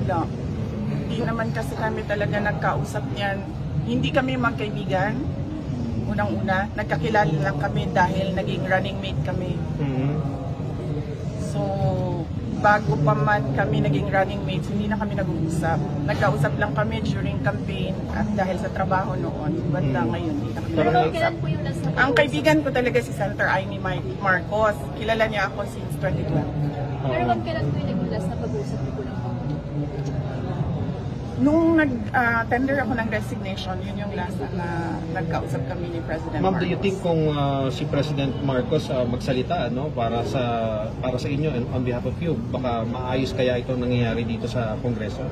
Wala. Hindi naman kasi kami talaga nagkausap niyan. Hindi kami magkaibigan. Unang-una, nagkakilala lang kami dahil naging running mate kami. So, bago pa man kami naging running mates, hindi na kami nag-uusap. Nagkausap lang kami during campaign at dahil sa trabaho noon. Banda ngayon, hindi na kami nag-uusap. Ang kaibigan ko talaga si Senator Amy Marcos. Kilala niya ako since 2012. Pero kailan po yung nag-last na pag-uusap niyo po ng Nung nag-tender ako ng resignation, yun yung last na nagkausap kami ni President Marcos. Ma'am, do you think kung si President Marcos magsalita para sa inyo and on behalf of you, baka maayos kaya ito nangyayari dito sa Kongreso?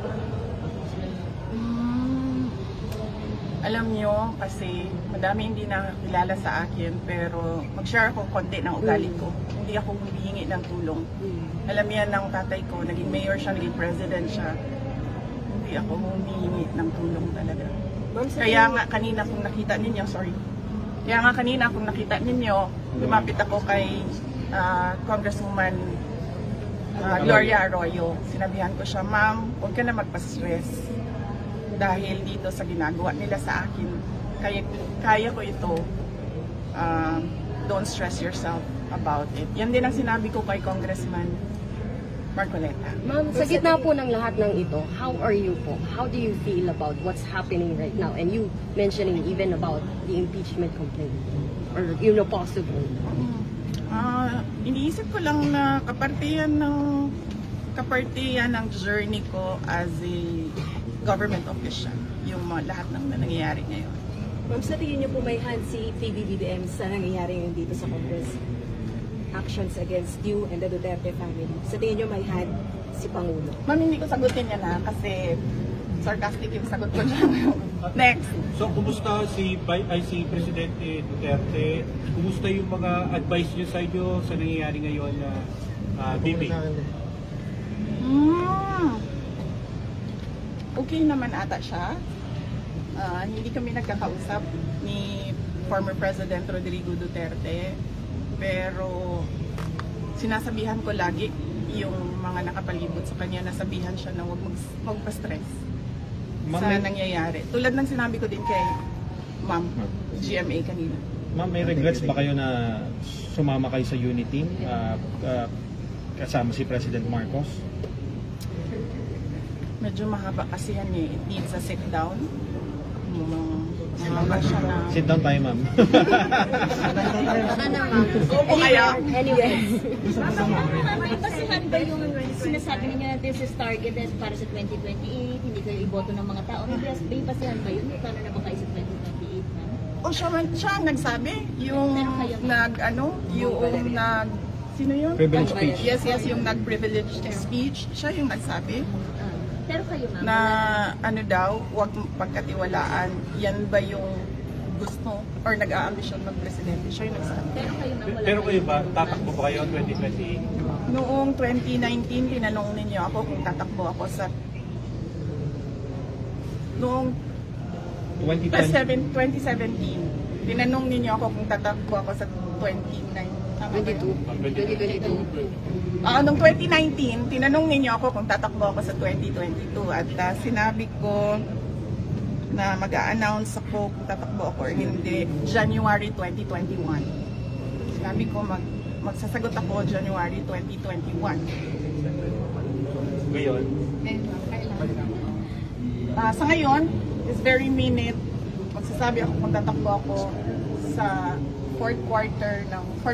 Alam nyo, kasi madami hindi nakakilala sa akin, pero mag-share ako konti ng ugali ko. Hindi ako humihingi ng tulong. Alam yan ng tatay ko, naging mayor siya, naging president siya. Hindi ako humihingi ng tulong talaga. Kaya nga kanina kung nakita ninyo, lumapit ako kay Congresswoman Gloria Arroyo. Sinabihan ko siya, ma'am, huwag ka na magpa-stress dahil dito sa ginagawa nila sa akin. Kaya ko ito. Don't stress yourself about it. Yan din ang sinabi ko kay Congressman Marcoleta. Ma'am, sa gitna po ng lahat ng ito, how are you po? How do you feel about what's happening right now? And you mentioning even about the impeachment complaint or possible. Iniisip ko lang na kapartiyan ng journey ko as a government official, yung lahat ng nangyayari ngayon. Ma'am, sa tingin niyo po may hand si PBBM sa nangyayari ngayon dito sa Congress? Actions against you and the Duterte family. Sa tingin niyo may hand si Pangulo? Ma'am, hindi ko sagutin yan kasi sarcastic yung sagot ko dyan. Next. So, kumusta si Presidente Duterte? Kumusta yung mga advice niyo sa inyo sa nangyayari ngayon na BP? Okay naman ata siya. Hindi kami nagkakausap ni former President Rodrigo Duterte. Pero sinasabihan ko lagi yung mga nakapalibot sa kanya, nasabihan siya na huwag magpa-stress sa nangyayari. Tulad ng sinabi ko din kay Ma'am GMA kanina. Ma'am, may regrets ba kayo na sumama kayo sa unity kasama si President Marcos? Medyo mahaba kasi yan eh. It needs a sit down. Sit down tayo, ma'am. Opo kaya. Anyway. May basihan ba yung sinasabi niyo na this is targeted para sa 2028, hindi kayo iboto ng mga tao? May basihan ba yun? Paano na ba kayo sa 2028, ma'am? O siya ang nagsabi, yung sino yun? Privilege speech. Yes, yung nag-privilege speech, siya yung nagsabi. Pero kayo, ma'am? Na huwag pagkatiwalaan, yan ba yung gusto or nag-aambisyon mag-presidente? Siya yung nagsabi. Pero kayo ba, tatakbo ba kayo 2028? Noong 2019, tinanong ninyo ako kung tatakbo ako sa... Noong 2017, tinanong ninyo ako kung tatakbo ako sa 2022. Noong 2019, tinanong ninyo ako kung tatakbo ako sa 2022 at sinabi ko na mag-a-announce ako kung tatakbo ako or hindi January 2021. Sinabi ko magsasagot ako January 2021. Ngayon? Sa ngayon, this very minute, magsasabi ako kung tatakbo ako sa fourth quarter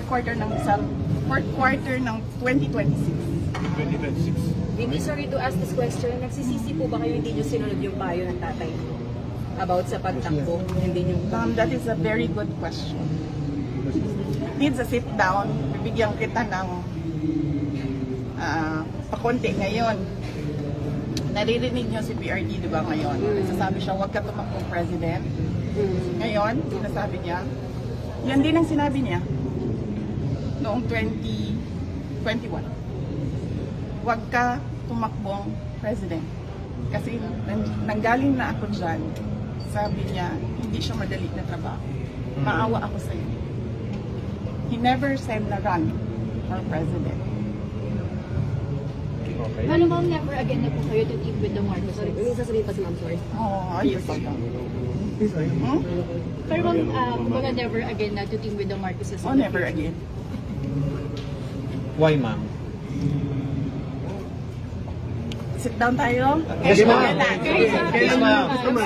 ng 2026. 2026. Hindi, sorry to ask this question. Nagsisisi po ba kayo hindi nyo sinunod yung payo ng tatay about sa pagtakbo? Hindi nyo... That is a very good question. Needs a sit down. Bibigyan kita ng pakonti ngayon. Naririnig nyo si PRD, di ba ngayon? Sasabi siya, huwag ka tumakbong president. Ngayon, sinasabi niya, yan din ang sinabi niya noong 2021. Huwag ka tumakbong president. Kasi nanggaling na ako dyan, sabi niya, hindi siya madali na trabaho. Maawa ako sa'yo. He never said na run for president. Okay. Paano bang never again na po kayo to give with the Marcoses? May sasabihin pa si Ma'am, sorry. Oo, ayos lang. Hmm? Pero kumbaga never again na to team with the Marcoses? Oh, never again. Why, ma'am? Sit down tayo. Yes, ma'am. Yes, ma'am.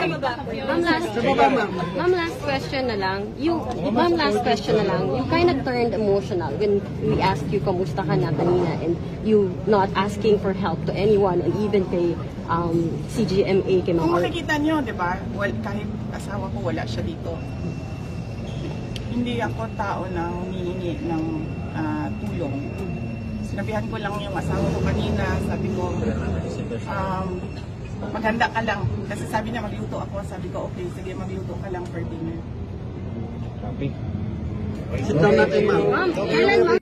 Ma'am, last question na lang. You kind of turned emotional when we asked you kamusta ka na kanina and you not asking for help to anyone and even kay CGMA kay Ma'am. Kung makikita nyo, di ba, kahit asawa ko, wala siya dito. Hindi ako tao na humihingi ng tulong. Sinabihan ko lang yung asawa ko kanina, sabi ko, maghanda ka lang. Kasi sabi niya magluto ako, sabi ko, okay, sige, magluto ka lang for dinner. Copy. Ma'am, kailan, ma'am?